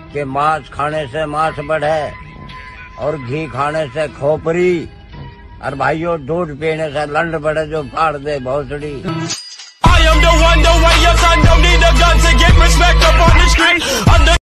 कि मांस खाने से मांस बढ़े और घी खाने से खोपरी, और भाइयों दूध पीने से लंड बढ़े जो फाड़ दे भौसड़ी। I am the one, the way your son don't need a gun to get respect up on the street.